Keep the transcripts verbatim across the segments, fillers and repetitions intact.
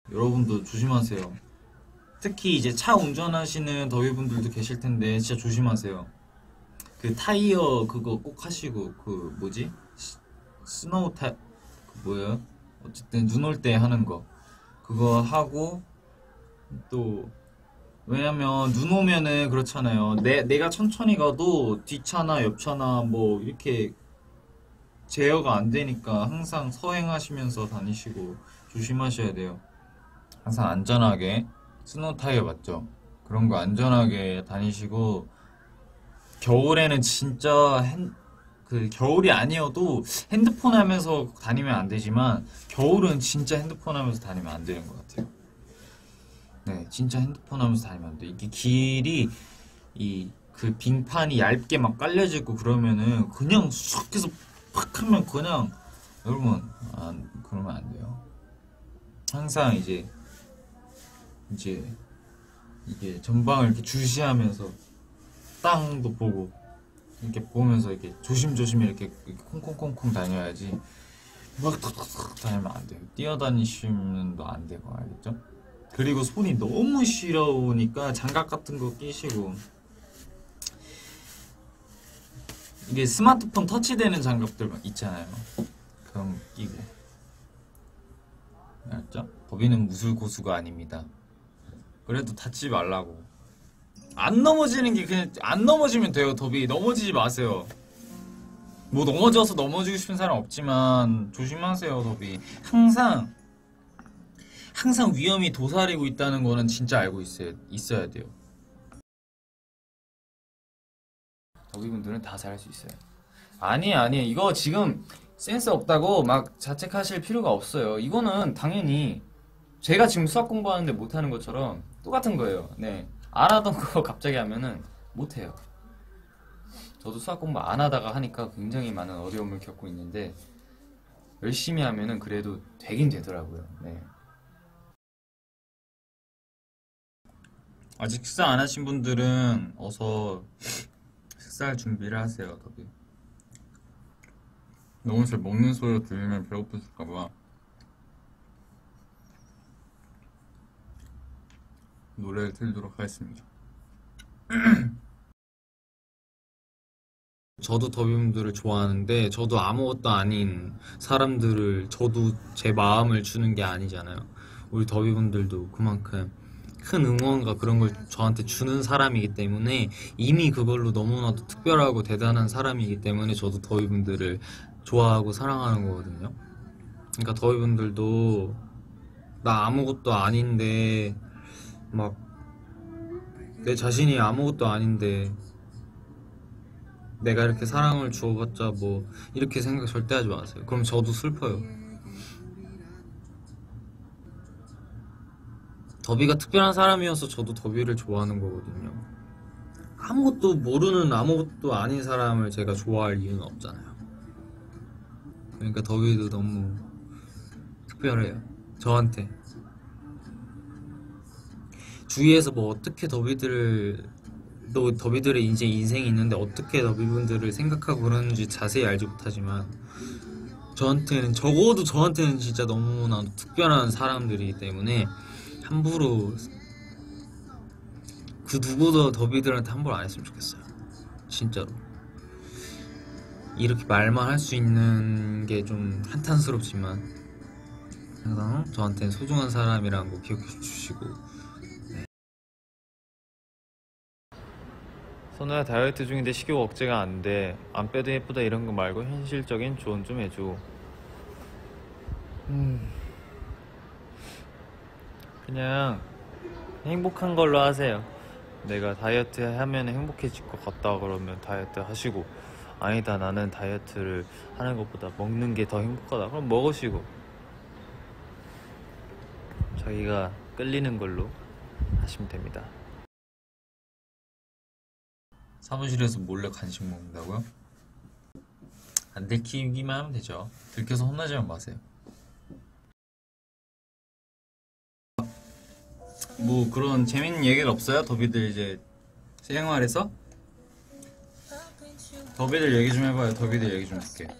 여러분도 조심하세요. 특히 이제 차 운전하시는 더위분들도 계실 텐데 진짜 조심하세요. 그 타이어 그거 꼭 하시고 그 뭐지? 스- 스노우 타 그 뭐예요? 어쨌든 눈 올 때 하는 거 그거 하고 또 왜냐면 눈 오면은 그렇잖아요. 내 내가 천천히 가도 뒷차나 옆차나 뭐 이렇게 제어가 안 되니까 항상 서행하시면서 다니시고 조심하셔야 돼요. 항상 안전하게 스노우 타이어 맞죠? 그런 거 안전하게 다니시고 겨울에는 진짜 핸, 그 겨울이 아니어도 핸드폰 하면서 다니면 안 되지만 겨울은 진짜 핸드폰 하면서 다니면 안 되는 것 같아요. 네, 진짜 핸드폰 하면서 다니면 안 돼. 이게 길이 이 그 빙판이 얇게 막 깔려지고 그러면은 그냥 쑥 해서 팍 하면 그냥 여러분 안 그러면 안 돼요. 항상 이제 이제 이게 전방을 이렇게 주시하면서 땅도 보고 이렇게 보면서 이렇게 조심조심 이렇게, 이렇게 콩콩콩콩 다녀야지 막 탁탁탁 다니면 안 돼요. 뛰어다니시면 안 되고 알겠죠? 그리고 손이 너무 시려우니까 장갑 같은 거 끼시고 이게 스마트폰 터치되는 장갑들 막 있잖아요. 그런 거 끼고 알았죠? 더비는 무술고수가 아닙니다. 그래도 다치지 말라고. 안 넘어지는 게 그냥 안 넘어지면 돼요. 더비 넘어지지 마세요. 뭐 넘어져서 넘어지고 싶은 사람 없지만 조심하세요. 더비 항상 항상 위험이 도사리고 있다는 거는 진짜 알고 있어야, 있어야 돼요. 더비분들은 다 잘할 수 있어요. 아니 아니 이거 지금 센스 없다고 막 자책하실 필요가 없어요. 이거는 당연히 제가 지금 수학 공부하는데 못하는 것처럼 똑같은 거예요. 네, 안 하던 거 갑자기 하면은 못해요. 저도 수학 공부 안 하다가 하니까 굉장히 많은 어려움을 겪고 있는데 열심히 하면은 그래도 되긴 되더라고요. 네. 아직 식사 안 하신 분들은 어서 식사할 준비를 하세요. 더비 너무 제 먹는 소리 들리면 배고프실까봐 노래를 틀도록 하겠습니다. 저도 더비분들을 좋아하는데 저도 아무것도 아닌 사람들을 저도 제 마음을 주는 게 아니잖아요. 우리 더비분들도 그만큼 큰 응원과 그런 걸 저한테 주는 사람이기 때문에 이미 그걸로 너무나도 특별하고 대단한 사람이기 때문에 저도 더비분들을 좋아하고 사랑하는 거거든요. 그러니까 더위분들도 나 아무것도 아닌데 막 내 자신이 아무것도 아닌데 내가 이렇게 사랑을 주어봤자 뭐 이렇게 생각 절대 하지 마세요. 그럼 저도 슬퍼요. 더비가 특별한 사람이어서 저도 더비를 좋아하는 거거든요. 아무것도 모르는 아무것도 아닌 사람을 제가 좋아할 이유는 없잖아요. 그러니까 더비도 너무 특별해요. 저한테. 주위에서 뭐 어떻게 더비들을 또 더비들의 이제 인생이 있는데 어떻게 더비분들을 생각하고 그러는지 자세히 알지 못하지만 저한테는 적어도 저한테는 진짜 너무나 특별한 사람들이기 때문에 함부로 그 누구도 더비들한테 함부로 안 했으면 좋겠어요. 진짜로 이렇게 말만 할 수 있는 게 좀 한탄스럽지만 항상 저한테는 소중한 사람이라는 거 기억해 주시고. 선우야 다이어트 중인데 식욕 억제가 안 돼. 안 빼도 예쁘다 이런 거 말고 현실적인 조언 좀 해줘. 음, 그냥 행복한 걸로 하세요. 내가 다이어트 하면 행복해질 것 같다 그러면 다이어트 하시고 아니다 나는 다이어트를 하는 것보다 먹는 게 더 행복하다 그럼 먹으시고 자기가 끌리는 걸로 하시면 됩니다. 사무실에서 몰래 간식 먹는다고요? 안 들키기만 하면 되죠. 들켜서 혼나지만 마세요. 뭐 그런 재밌는 얘기는 없어요? 더비들 이제 생활에서? 더비들 얘기 좀 해봐요. 더비들 얘기 좀 듣게.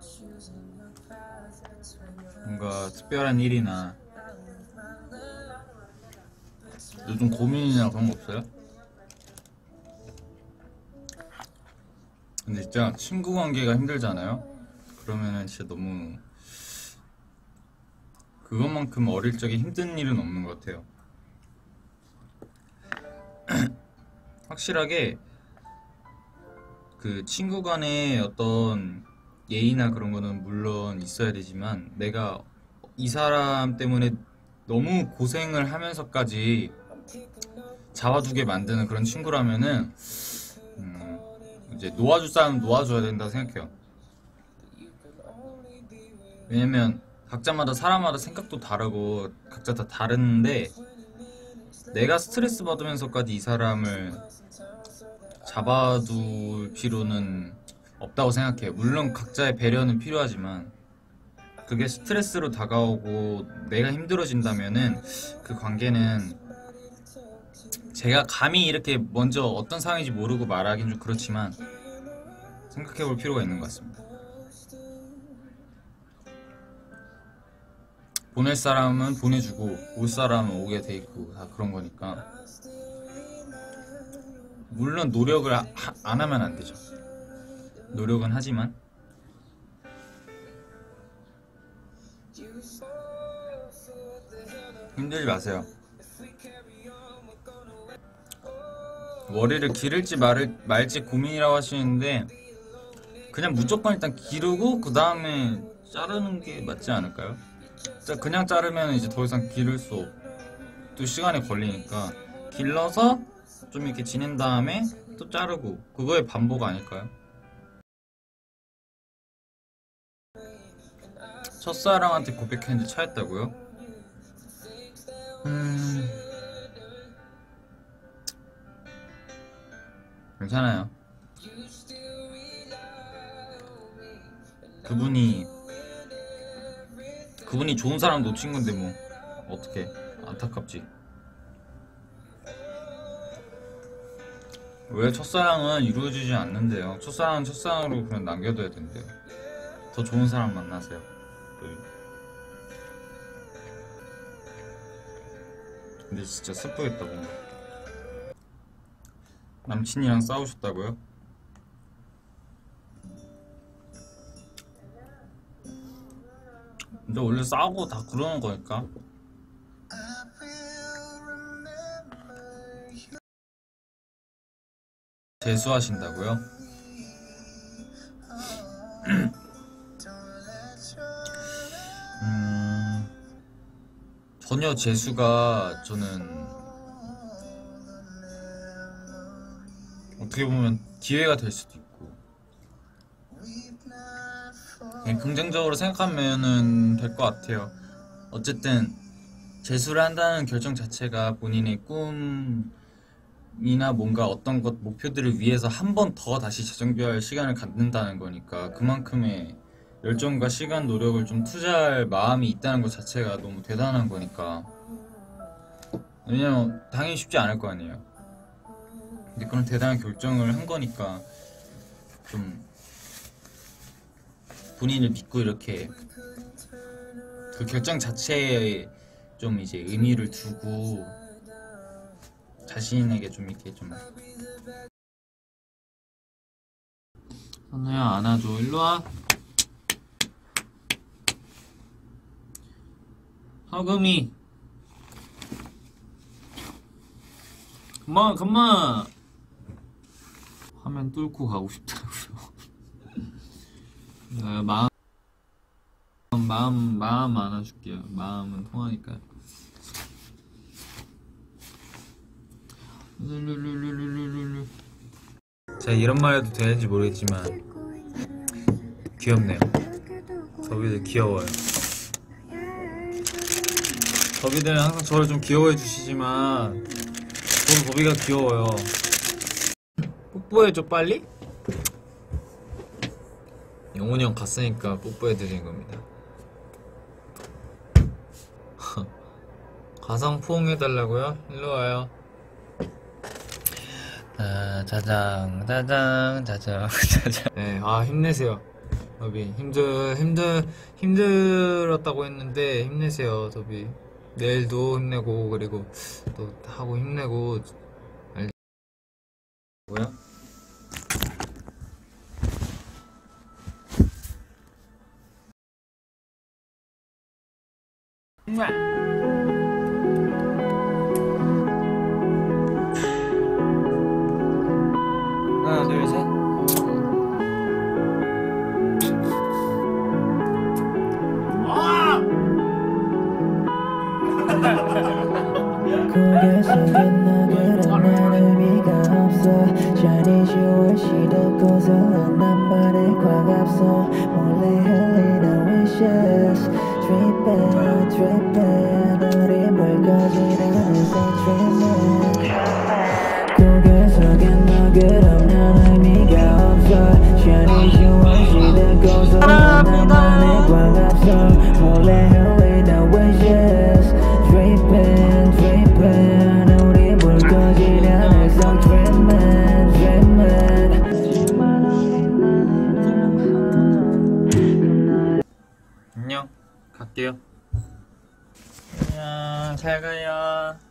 뭔가 특별한 일이나 요즘 고민이나 그런 거 없어요? 근데 진짜 친구 관계가 힘들잖아요? 그러면은 진짜 너무 그것만큼 어릴 적에 힘든 일은 없는 것 같아요. 확실하게 그 친구 간의 어떤 예의나 그런 거는 물론 있어야 되지만 내가 이 사람 때문에 너무 고생을 하면서까지 잡아두게 만드는 그런 친구라면은 음, 이제 놓아줄 사람은 놓아줘야 된다고 생각해요. 왜냐면 각자마다 사람마다 생각도 다르고 각자 다 다른데 내가 스트레스 받으면서까지 이 사람을 잡아둘 필요는 없다고 생각해요. 물론 각자의 배려는 필요하지만 그게 스트레스로 다가오고 내가 힘들어진다면은 그 관계는 제가 감히 이렇게 먼저 어떤 상황인지 모르고 말하긴 좀 그렇지만 생각해볼 필요가 있는 것 같습니다. 보낼 사람은 보내주고 올 사람은 오게 돼 있고 다 그런 거니까 물론 노력을 하, 안 하면 안 되죠. 노력은 하지만 힘들지 마세요. 머리를 기를지 말을, 말지 고민이라고 하시는데 그냥 무조건 일단 기르고 그 다음에 자르는 게 맞지 않을까요? 그냥 자르면 이제 더 이상 기를 수 없, 또 시간이 걸리니까 길러서 좀 이렇게 지낸 다음에 또 자르고 그거의 반복 아닐까요? 첫사랑한테 고백했는데 차였다고요? 음... 괜찮아요. 그분이 그분이 좋은 사람 놓친 건데 뭐 어떡해. 안타깝지. 왜 첫사랑은 이루어지지 않는데요? 첫사랑은 첫사랑으로 그냥 남겨둬야 된대요. 더 좋은 사람 만나세요. 근데 진짜 슬프겠다 뭔가. 남친이랑 싸우셨다고요? 근데 원래 싸우고 다 그러는 거니까. 재수하신다고요? 음, 전혀 재수가 저는 어떻게 보면 기회가 될 수도 있고 그냥 긍정적으로 생각하면은 될 것 같아요. 어쨌든 재수를 한다는 결정 자체가 본인의 꿈이나 뭔가 어떤 것 목표들을 위해서 한 번 더 다시 재정비할 시간을 갖는다는 거니까 그만큼의 열정과 시간, 노력을 좀 투자할 마음이 있다는 것 자체가 너무 대단한 거니까. 왜냐면 당연히 쉽지 않을 거 아니에요. 근데 그런 대단한 결정을 한 거니까 좀 본인을 믿고 이렇게 그 결정 자체에 좀 이제 의미를 두고 자신에게 좀 이렇게 좀 선우야 안아줘. 일로와. 허금이 그만 그만. 화면 뚫고 가고 싶다고요. 네, 마음 마음 마음 안아줄게요. 마음은 통하니까. 룰루루루루루루. 제가 이런 말 해도 되는지 모르겠지만 귀엽네요. 더비들 귀여워요. 더비들은 항상 저를 좀 귀여워해 주시지만 저도 더비가 귀여워요. 뽀뽀해줘 빨리? 영훈이 형 갔으니까 뽀뽀해드리는 겁니다. 가상 포옹해달라고요? 일로와요. 아, 자장 자장 자장 자장. 네, 아 힘내세요. 더비 힘들 힘들 힘들었다고 했는데 힘내세요 더비. 내일도 힘내고 그리고 또 하고 힘내고. 알... 뭐야? 하나 둘 셋. 고개 숙인 너그런 난 의미가 없어 잔이 지워 시덥고서 난 말에 과갑서 몰래 흘리는 wishes Drippin' drippin' 우리 물 꺼지는 인생 dreaming 고개 숙인 너그런 난 의미가 없어 잔이 지워 시덥고서 난 말에 과갑서 몰래 흘리는 wishes Drippin' drippin' 우리 물 꺼지는 일상 dreamin' dreamin' 안녕. 갈게요. 안녕. 잘 가요.